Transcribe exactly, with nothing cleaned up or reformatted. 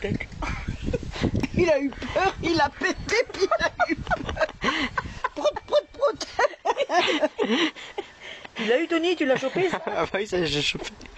peut-être. Il a eu peur, il a pété, puis il a eu peur. Prout, prout, prout. Tu l'as eu, Tony? Tu l'as chopé, ça? Ah bah oui, ça j'ai chopé.